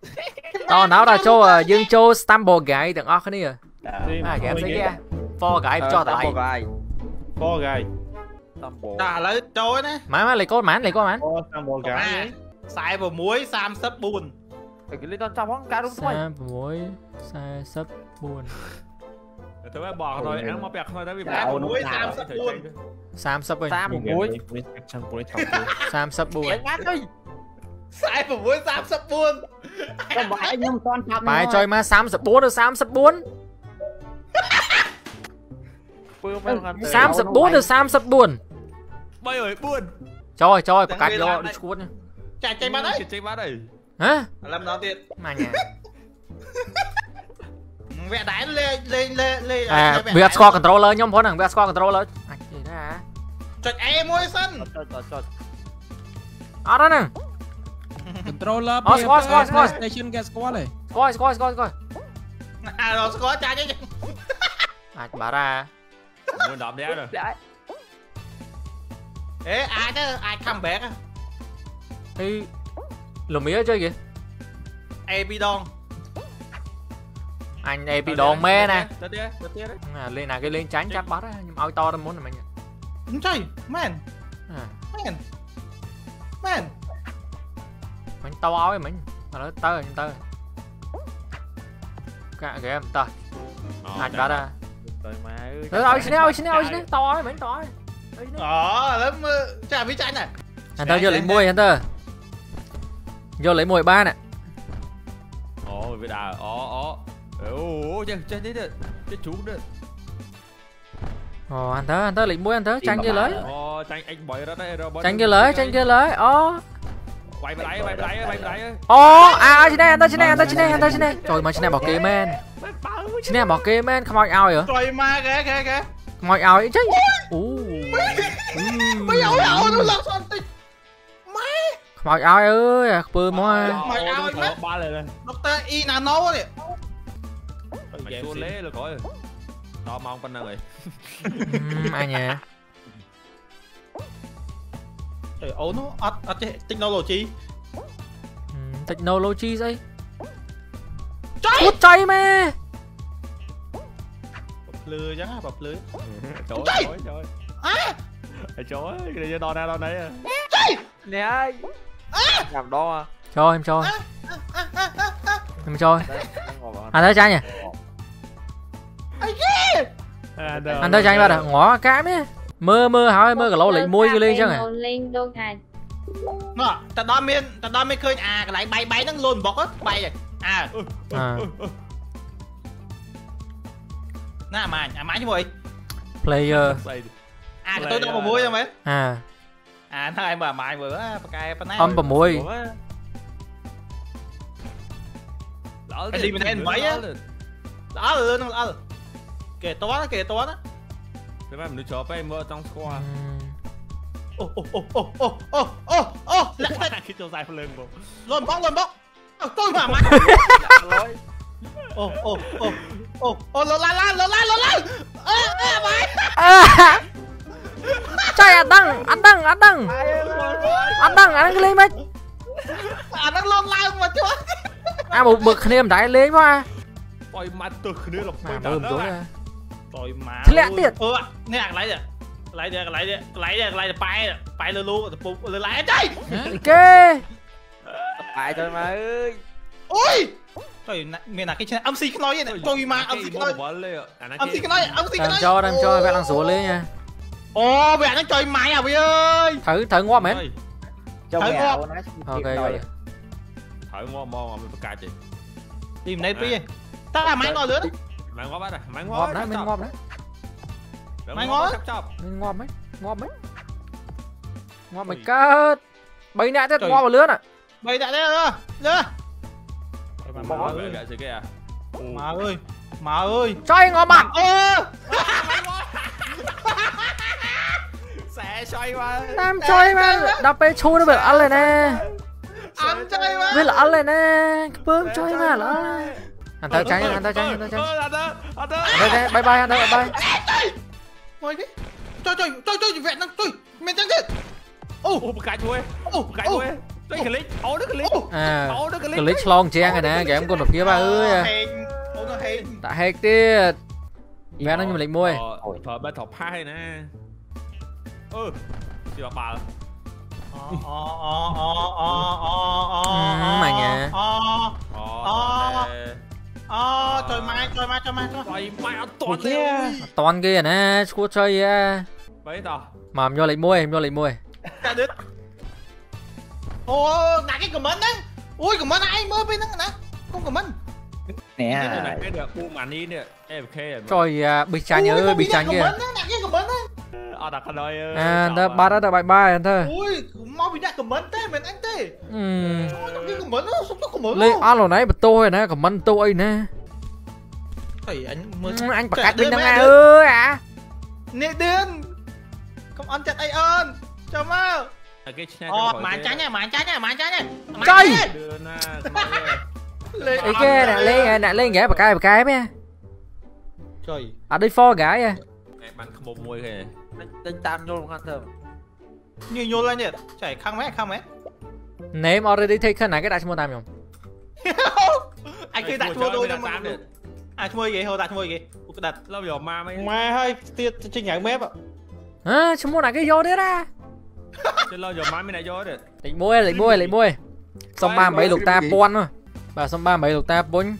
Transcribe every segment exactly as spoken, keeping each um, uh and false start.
to nào là cho dương cho stumble gái từng óc này à à game sẽ kia for gái cho lại for gái trả lời trôi nè má má lấy con mán lấy con mán stumble gái xài vào muối sam sấp buồn cái lên con trong không cá đúng không sam muối sai sấp buồn tôi mới bỏ rồi ăn mọc bẹt thôi đó vì bỏ muối sam sấp buồn sam sấp buồn sam muối sam sấp buồn xài vào muối sam sấp buồn có bãi nhưng con thầm bài chơi mà sam sấp buồn được sam sấp buồn sam sấp buồn được sam sấp buồn bây ơi buồn trời trời cắt vô đi cuốn nha chạy chạy bắt đấy chạy bắt đây hả làm nào tiền mà nhà vẽ đáy lên lên lên lên à bây giờ score controller nhóm phone thằng bây giờ score controller à gì đó hả chọn em môi sân ở đó nè controller oh score score score station get score này score score score score à rồi score chạy chứ à bà ra muốn đạp đéo rồi ê ai đó ai come back á thì lùm mía chơi gì Epidon anh Epidon mê nè đấy à, lên nào cái lên tránh chắc bắt á nhưng ao to đâu muốn là mình không chơi man à man man mình to áo mình mà nó tơ tơ cả game tơ anh bắt ra rồi ơi xin ơi xin ơi xin to áo mình to ờ lắm chả biết chạy này anh tơ vô lấy môi anh tơ vô lấy môi ba nè ồ với đà ó ó ồ chơi chơi đấy chơi chú đấy ồ anh tơ anh tơ lấy môi anh tơ tranh kia lấy ồ tranh anh bỏi ra đây rồi tranh kia lấy tranh kia lấy ó quay vào đấy quay vào đấy quay vào đấy ô à trên đây anh tơ trên đây anh tơ trên đây anh tơ trên đây trời mà trên này bỏ kê men trên này bỏ kê men không ai ao vậy trời ma kìa kìa kìa không ai ao ấy chứ ú mấy ảo ảo nó lọt son tịch không ai ao ơi bơ mua mày ao mất ba lời doctor y nano này mày xua lé rồi coi to mong con nào rồi ai nhỉ trời ố nó ắt ắt technology technology gì hút chay mẹ lừa chắc bập lưới trời ơi trời à trời ơi cái này đo ra đo đấy à nè làm đo à cho em cho em cho anh thấy trái nhỉ anh thấy trái ba đã ngõ cái mấy mơ mơ hỏi mơ cả lâu lấy môi lên chứ à nó ta đo miên ta đo miên khơi à cái này bay bay nó luôn bọc hết bay rồi à à nè mà à máy chứ mày player à tôi đâu mà môi rồi mấy à à thôi mà mày vừa cái phần này âm bầm môi cái gì mình ăn mấy á đó rồi nó đó kể to đó kể to đó thế mà mình cho phải mơ trong squad ô ô ô ô ô ô ô ô khi cho dài phần lưng bộ luôn bóc luôn bóc tôi mà mày ô ô ô ô ô lô la la lô la lô la ơ ơ mày trời anh đăng anh đăng anh đăng anh đăng anh lên mấy anh đang lon la mà chưa à một bực niềm đáy lên quá coi mặt từ nữa là mà bơm tối ra rồi mà thế lẽ tiệt ơ nè lấy đi lấy đi lấy đi lấy đi lấy đi bay bay lơ lu rồi lơ lại chơi kê phải thôi mà ơi ôi trời miền nào cái chuyện âm sĩ nói vậy này tôi mà âm sĩ nói âm sĩ nói âm sĩ nói làm cho làm cho bạn đang sủa lên nha ô mẹ nó chơi mày à bây ơi thử thử ngon mến cho mẹ ok rồi thử ngon ngon mình cài chị tìm đây pi ta là máy ngon lớn máy ngon đấy máy ngon ngon đấy mình ngon đấy máy ngon mình ngon mấy ngon mấy ngon mấy cất bay nãy tết ngon vào lứa nè bay nãy đây nữa nữa mà ơi mà ơi chơi ngon mặt sẽ xoay qua làm chơi mà đập bê chui nó bị ăn lên nè ăn chơi mà với là ăn lên nè bơm chơi mà là anh ta tránh anh ta tránh anh ta tránh đây bye bye anh ta bye ôi cái chơi chơi chơi chơi vẹn năng chơi mình tránh đi ô một cái thôi ô một cái thôi Đây click, ô nó click. À, Ô nó click. click long trang rồi nè, kìa em con đột phía ba ơi. Ô nó hên. Đã hết tiết. Vẽ nó như lịch môi. Thôi bên thọc hai nè. Ừ. Chị bảo bà. Ờ ờ ờ ờ ờ ờ. Mày nghe. Ờ. Ờ. Ờ trời mai trời mai trời mai. Trời mai ở toàn kia. Toàn kia nè, chua chơi à. Mấy tao. Mà em vô lịch môi, em vô lịch môi. Cả đứt. Ô, nãy cái comment đấy. Ui comment ai mới bên đó nè. Không comment. Nè. Cái được bu màn đi nè. Em khe. Trời à, bị chanh ơi, bị chanh kia. Ờ đặt cái đôi. À, ta ba đó ta bye bye anh thôi. Ui, mau bị đặt comment thế mình anh thế. Ừm. Cái comment nó không có comment. Lên ăn rồi nãy bật tôi nè, comment tôi nè. Thầy anh mới Anh bật cách bên đó nghe ơi à. Nè điên. Không ăn chặt ai ơn. Chào mơ. Ờ, màn trái nha, màn trái nha, màn trái nha. Trời. Đưa na. Ý kia nè, lên nè, lên ghé bật cái bật cái mẹ. Trời. Ở đây for gái à. Bắn không một môi kìa. Đánh tan vô luôn ăn thơm. Như nhô lên nhỉ. Chảy khang mét, khang mét. Name already taken này cái đại mua time không? Anh kia đặt mua tôi cho mà. À mua gì hồi đặt mua gì? Cái đặt lâu rồi ma mấy. Ma hay tiết trên nhảy mép ạ. Hả, chúng mua này cái vô đấy ra. Trên lâu rồi ma mấy này vô đấy. Định mua, định mua, định mua. Xong ba mấy lục ta pon mà. Bà xong ba mấy lục ta pon.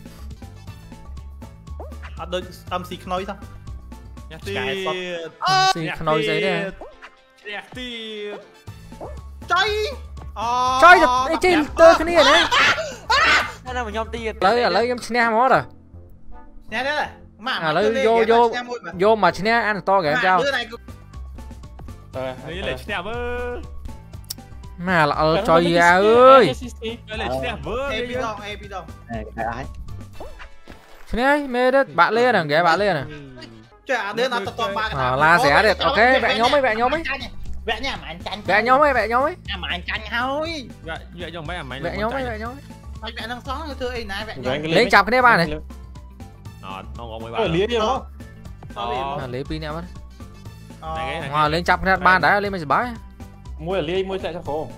À đôi tâm xì nói sao? Tiệt. Xì nói giấy đây. Tiệt. Chơi. Chơi được, đây trên tơ cái này này. Đây là một nhóm tiền. Lấy lấy em snap hết rồi. Nè đây này. Mà À lấy vô vô vô mà snap ăn to kìa sao? Ờ, lấy snap với. Mà là chơi ra ơi. Lấy snap với. Epi đồng, epi đồng. Này cái ai? Snap mê đấy, bạn lên à, ghé bạn lên à. Chả đến là toàn ba À, la rẻ được, ok, vẽ nhóm ấy, vẽ nhóm ấy. Vẽ nha, mà anh chanh. Vẽ nhóm ấy, vẽ nhóm ấy. À mà anh chanh thôi. Vẽ vẽ nhóm mấy à mày. Vẽ nhóm ấy, vẽ nhóm ấy. Mày vẽ năng xó thưa ấy này vẽ nhóm. Lên chọc cái đế ba này. Ờ, ông ông mới Ở bảo. lía đi đó. À, lấy pin em mất. Này Ngoài lên chọc cái ba đã lên mày bái. Mua ở lia mua chạy cho khổ.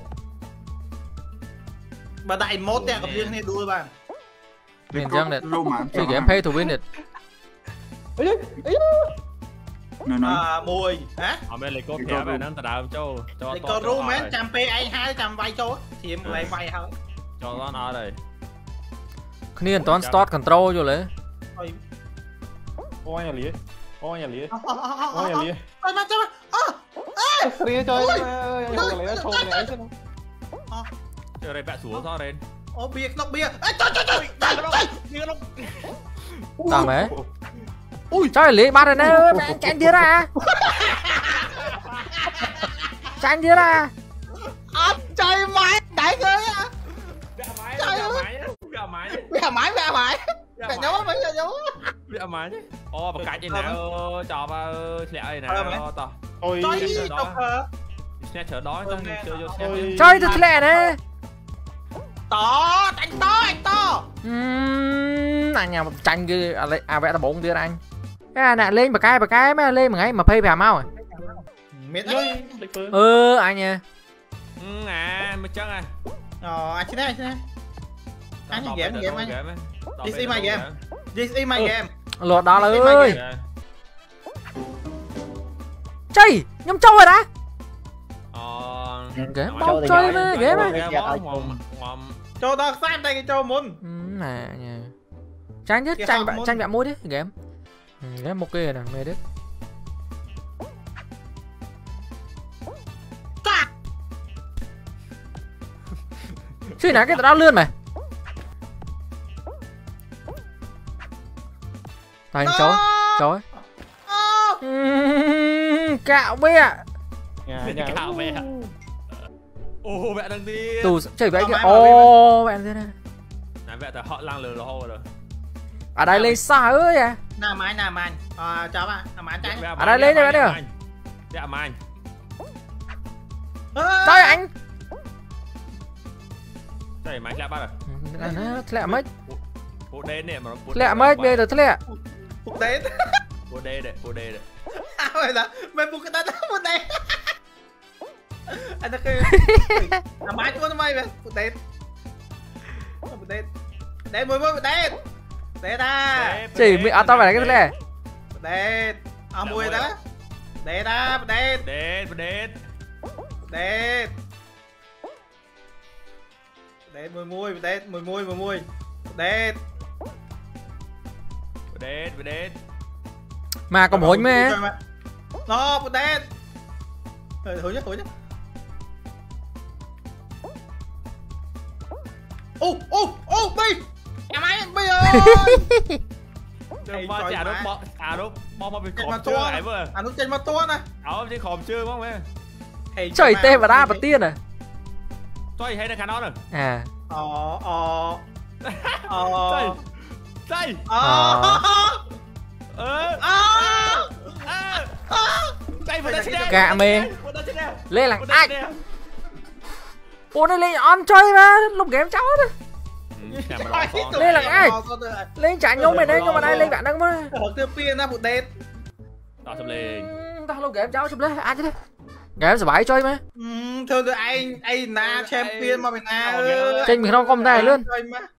Bà đại mốt đẻ gặp riêng này đuôi bạn. Mình chẳng được. Chơi game pay to win it. À mùi hả? Ở bên lấy cốt thẻ về nó ta đào châu. Cho to ru mến trăm p ai hai trăm vay châu thì em vay vay thôi. Cho nó ở đây. Cái này toàn start control vô lấy. Ô anh ở lia. Ô anh ở lia. Ô anh ở lia. Ôi mà chơi mà. Lia chơi ơi, không lấy cho này ấy chứ. Chơi đây bẹ xuống sao đây. Ô bia nó bia. Ê trời trời trời. Trời ơi. Bia nó. Tao mẹ. Ui trời lấy ba rồi nè ơi, mẹ tranh đi ra. Tranh đi ra. À trời mày đại ơi à. Bẹ máy. Bẹ máy. Bẹ máy. Bẹ máy bẹ máy. Bẹ nhớ mấy bẹ nhớ. Bẹ máy chứ. Ô bà cạch gì nè. Cho ba lẹ này nè. To. Ôi trời độc hả? Snap chở đói xong chơi vô snap. Chơi thật lẹ nè. To, anh to, anh to. Ừm, anh nhà tranh kia à vẽ là bốn đứa anh. Cái nè lên một cái một cái mới lên một ngày mà pay về mau rồi. Mệt ơi. Ừ anh nha. Ừ à, mới chắc à. Ờ anh xin đây, anh xin đây. Anh game game anh. This is my game. This is my game. Lột đó là ơi. Chơi, nhóm trâu rồi đã. Ờ. Ghé bao chơi mà, ghé mà. Cho tao sát đây cái cho muốn. Nè nha. Tranh chứ, tranh bạn tranh bạn mua đi, game. Ghé một kia nè, mê đấy. Chứ nãy cái tao lươn mày. Tay anh chối, chối. Cạo bia. Cạo bia. Ô mẹ đang đi. Tù chơi vậy kìa. Ô mẹ thế này. Nãy mẹ tại họ lang lừa lồ rồi. Ở đây lên xa ơi à. Nào mày nào mày. À chào bạn, nào mày trái. Ở đây lên đây bạn ơi. Dạ mà anh. Trời anh. Trời mày lẹ bắt rồi. Lẹ mất. Bộ đen nè mà nó. Lẹ mất bây giờ lẹ. Bộ đen. Bộ đen đấy, bộ đen đấy. À vậy là mày bộ cái đó bộ đen. anh ta kêu làm máy cho nó mày vậy đét đét đét mười mười đét đét à chỉ mi ở tao phải cái này đét à mùi đó đét à đét Đét đét đét đét mùi mùi đét mùi mùi mùi mùi đét Đét đét mà còn mỗi mẹ nó đét thử nhá thử nhá ô ô ô bi nhà máy bi ơi Đừng mà chả đúng bọ à đúng bom mà bị mà khom to chưa lại vừa à nó trên mà to nè áo trên khom chưa không em trời tê và đa và tiên à tôi hay là khả nó rồi à ờ ờ Đây ờ đây ờ ờ ờ đây vừa đây gạ mê vừa đây trên đây lên là ai ủa đây lên on chơi mà lúc game cháu đó lên là ai lên trả nhau mày đây nhưng mà đây lên bạn đang mà ở tiêu pin ra một đét đó chụp lên tao lúc game cháu chụp lên ai chứ đây game sẽ bãi chơi mà thường từ anh anh na champion mà mày na trên mình không công tay luôn